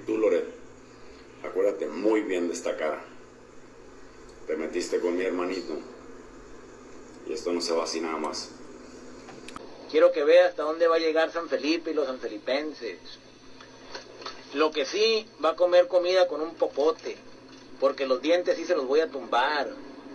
Tú, Loret, acuérdate muy bien de esta cara. Te metiste con mi hermanito. Y esto no se va así nada más. Quiero que vea hasta dónde va a llegar San Felipe y los sanfelipenses. Lo que sí, va a comer comida con un popote, porque los dientes sí se los voy a tumbar.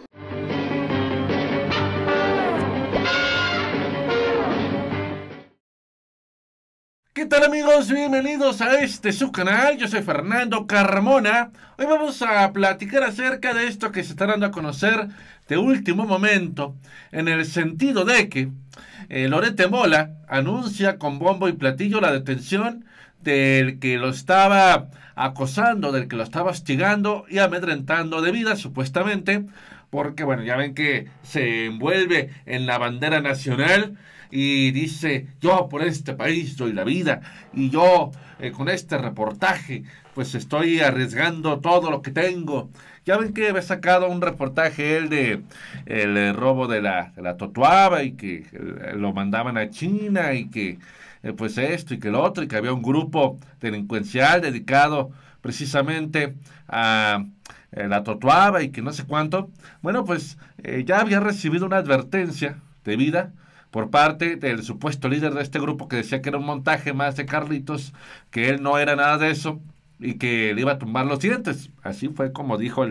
¿Qué tal, amigos? Bienvenidos a su canal. Yo soy Fernando Carmona. Hoy vamos a platicar acerca de esto que se está dando a conocer de último momento, en el sentido de que Loret de Mola anuncia con bombo y platillo la detención del que lo estaba acosando, del que lo estaba hostigando y amedrentando de vida, supuestamente, porque, bueno, ya ven que se envuelve en la bandera nacional y dice: yo por este país doy la vida, y yo con este reportaje pues estoy arriesgando todo lo que tengo. Ya ven que había sacado un reportaje él de el robo de la Totoaba, y que lo mandaban a China, y que pues esto y que lo otro, y que había un grupo delincuencial dedicado precisamente a la Totoaba y que no sé cuánto. Bueno, pues ya había recibido una advertencia de vida por parte del supuesto líder de este grupo, que decía que era un montaje más de Carlitos, que él no era nada de eso y que le iba a tumbar los dientes. Así fue como dijo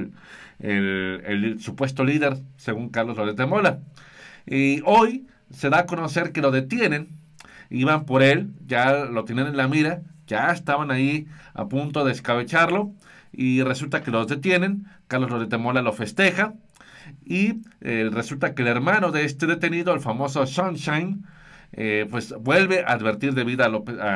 el supuesto líder, según Carlos Loret de Mola. Y hoy se da a conocer que lo detienen, iban por él, ya lo tienen en la mira, ya estaban ahí a punto de escabecharlo, y resulta que los detienen. Carlos Loret de Mola lo festeja, y resulta que el hermano de este detenido, el famoso Sunshine, pues vuelve a advertir de vida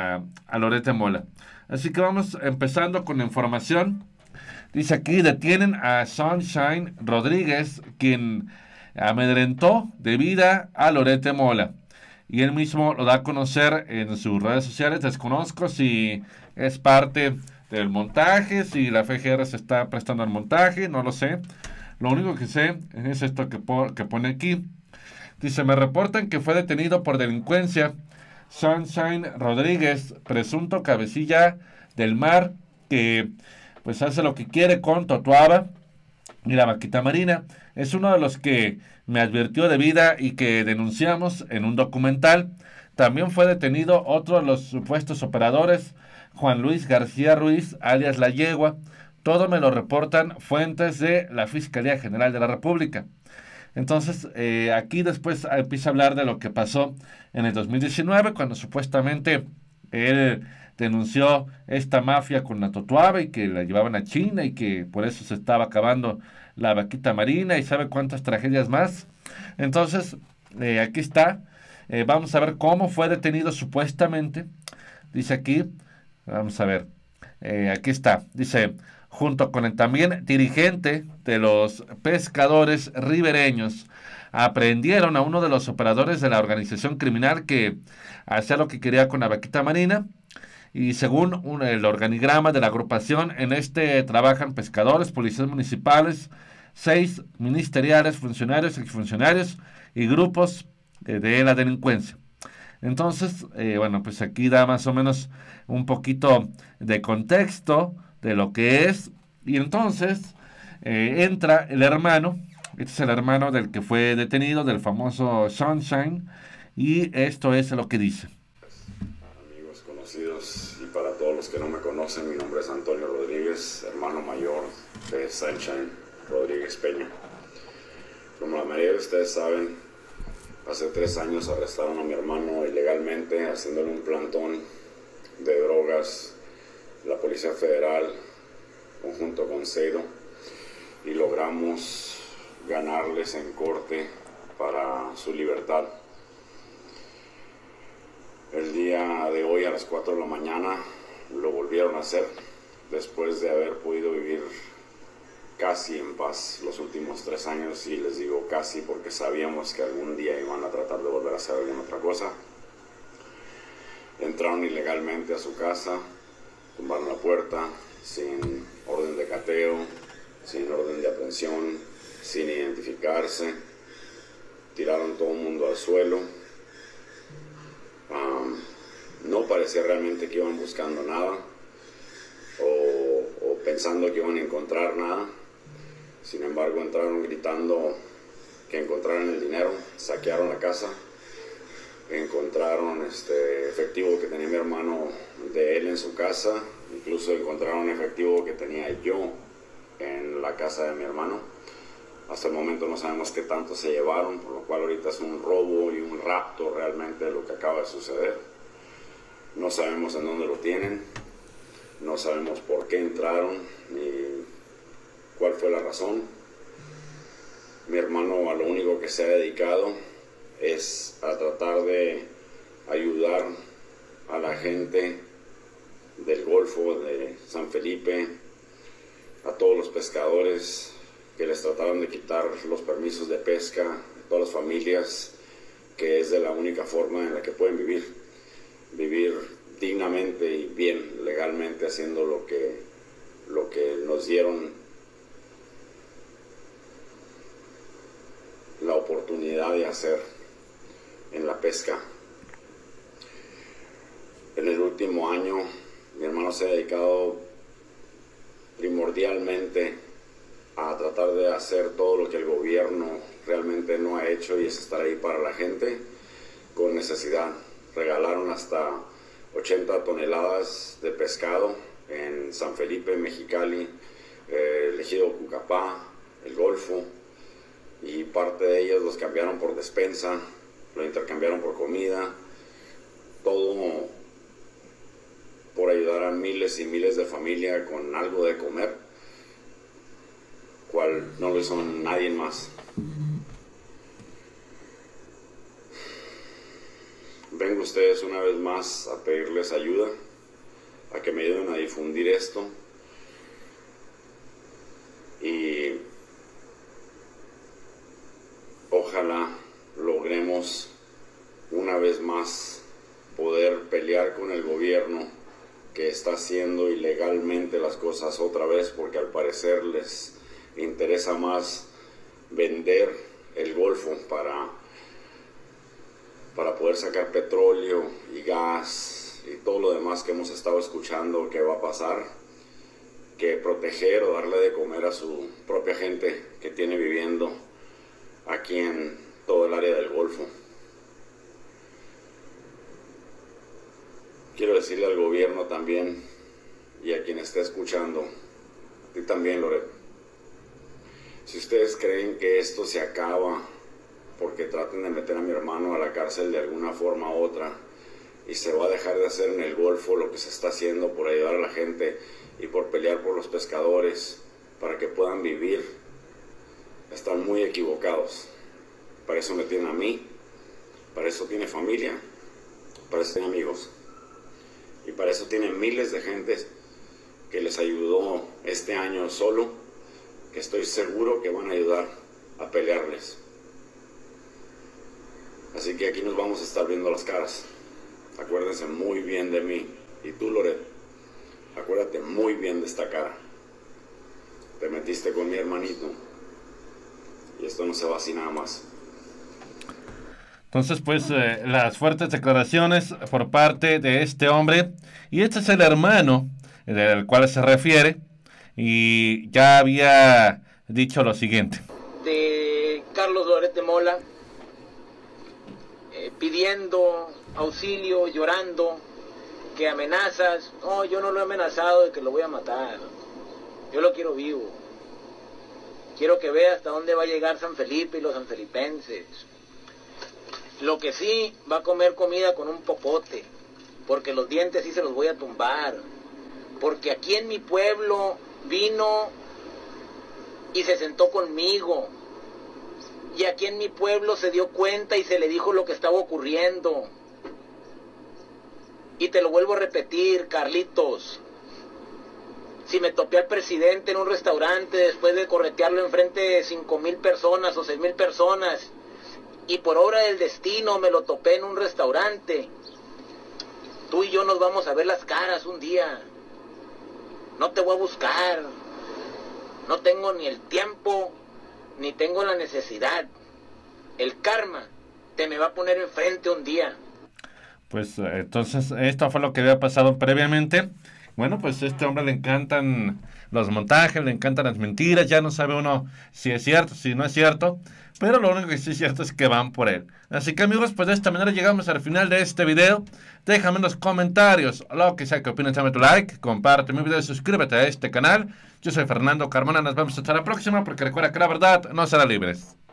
a Loret de Mola. Así que vamos empezando con la información. Dice aquí: detienen a Sunshine Rodríguez, quien amedrentó de vida a Loret de Mola, y él mismo lo da a conocer en sus redes sociales. Desconozco si es parte del montaje, si la FGR se está prestando al montaje, no lo sé. Lo único que sé es esto que pone aquí. Dice: me reportan que fue detenido por delincuencia Sunshine Rodríguez, presunto cabecilla del mar, que pues hace lo que quiere con Totoaba y la Vaquita Marina. Es uno de los que me advirtió de vida y que denunciamos en un documental. También fue detenido otro de los supuestos operadores, Juan Luis García Ruiz, alias La Yegua. Todo me lo reportan fuentes de la Fiscalía General de la República. Entonces, aquí después empieza a hablar de lo que pasó en el 2019, cuando supuestamente él denunció esta mafia con la Totoaba y que la llevaban a China y que por eso se estaba acabando la Vaquita Marina y sabe cuántas tragedias más. Entonces, aquí está. Vamos a ver cómo fue detenido supuestamente. Dice aquí, vamos a ver. Aquí está. Dice: junto con el también dirigente de los pescadores ribereños, aprehendieron a uno de los operadores de la organización criminal que hacía lo que quería con la Vaquita Marina. Y según el organigrama de la agrupación, en este trabajan pescadores, policías municipales, 6 ministeriales, funcionarios, exfuncionarios y grupos de la delincuencia. Entonces, bueno, pues aquí da más o menos un poquito de contexto de lo que es. Y entonces entra el hermano. Este es el hermano del que fue detenido, del famoso Sunshine, y esto es lo que dice. Amigos, conocidos, y para todos los que no me conocen, mi nombre es Antonio Rodríguez, hermano mayor de Sunshine Rodríguez Peña. Como la mayoría de ustedes saben, hace 3 años arrestaron a mi hermano ilegalmente, haciéndole un plantón de drogas, la Policía Federal, conjunto con CEDO, y logramos ganarles en corte para su libertad. El día de hoy a las 4 de la mañana lo volvieron a hacer, después de haber podido vivir casi en paz los últimos 3 años, y les digo casi porque sabíamos que algún día iban a tratar de volver a hacer alguna otra cosa. Entraron ilegalmente a su casa, tumbaron la puerta sin orden de cateo, sin orden de aprehensión, sin identificarse, tiraron todo el mundo al suelo. No parecía realmente que iban buscando nada, o pensando que iban a encontrar nada. Sin embargo, entraron gritando que encontraran el dinero, saquearon la casa, encontraron efectivo que tenía mi hermano de él en su casa, incluso encontraron efectivo que tenía yo en la casa de mi hermano. Hasta el momento no sabemos qué tanto se llevaron, por lo cual ahorita es un robo y un rapto realmente lo que acaba de suceder. No sabemos en dónde lo tienen, no sabemos por qué entraron ni cuál fue la razón. Mi hermano a lo único que se ha dedicado es a tratar de ayudar a la gente del Golfo, de San Felipe, a todos los pescadores que les trataron de quitar los permisos de pesca, a todas las familias, que es de la única forma en la que pueden vivir dignamente y bien, legalmente, haciendo lo que nos dieron la oportunidad de hacer en la pesca. En el último año, mi hermano se ha dedicado primordialmente a tratar de hacer todo lo que el gobierno realmente no ha hecho, y es estar ahí para la gente con necesidad. Regalaron hasta 80 toneladas de pescado en San Felipe, Mexicali, el ejido Cucapá, el Golfo, y parte de ellos los cambiaron por despensa, lo intercambiaron por comida, todo por ayudar a miles y miles de familias con algo de comer, cual no lo hizo nadie más. Vengo a ustedes una vez más a pedirles ayuda, a que me ayuden a difundir esto, y ojalá logremos una vez más poder pelear con el gobierno que está haciendo ilegalmente las cosas otra vez, porque al parecer les interesa más vender el Golfo para poder sacar petróleo y gas y todo lo demás que hemos estado escuchando que va a pasar, que proteger o darle de comer a su propia gente que tiene viviendo aquí en todo el área del Golfo. Quiero decirle al gobierno también, y a quien esté escuchando, y también, Loret, si ustedes creen que esto se acaba porque traten de meter a mi hermano a la cárcel de alguna forma u otra, y se va a dejar de hacer en el Golfo lo que se está haciendo por ayudar a la gente y por pelear por los pescadores para que puedan vivir, están muy equivocados. Para eso me tienen a mí, para eso tiene familia, para eso tiene amigos, y para eso tiene miles de gente que les ayudó este año solo, que estoy seguro que van a ayudar a pelearles. Así que aquí nos vamos a estar viendo las caras. Acuérdense muy bien de mí. Y tú, Loret, acuérdate muy bien de esta cara. Te metiste con mi hermanito, y esto no se va así nada más. Entonces, pues, las fuertes declaraciones por parte de este hombre, y este es el hermano del cual se refiere, y ya había dicho lo siguiente. De Carlos Loret de Mola, pidiendo auxilio, llorando, que amenazas. No, yo no lo he amenazado de que lo voy a matar. Yo lo quiero vivo. Quiero que vea hasta dónde va a llegar San Felipe y los sanfelipenses. Lo que sí, va a comer comida con un popote, porque los dientes sí se los voy a tumbar. Porque aquí en mi pueblo vino y se sentó conmigo. Y aquí en mi pueblo se dio cuenta y se le dijo lo que estaba ocurriendo. Y te lo vuelvo a repetir, Carlitos. Si me topé al presidente en un restaurante después de corretearlo enfrente de 5,000 personas o 6,000 personas, y por obra del destino me lo topé en un restaurante, tú y yo nos vamos a ver las caras un día. No te voy a buscar. No tengo ni el tiempo, ni tengo la necesidad. El karma te me va a poner enfrente un día. Pues entonces esto fue lo que había pasado previamente, Bueno, pues a este hombre le encantan los montajes, le encantan las mentiras, ya no sabe uno si es cierto, si no es cierto, pero lo único que sí es cierto es que van por él. Así que amigos, pues de esta manera llegamos al final de este video. Déjame en los comentarios lo que sea que opinas, dame tu like, comparte mi video y suscríbete a este canal. Yo soy Fernando Carmona, nos vemos hasta la próxima porque recuerda que la verdad no será libres.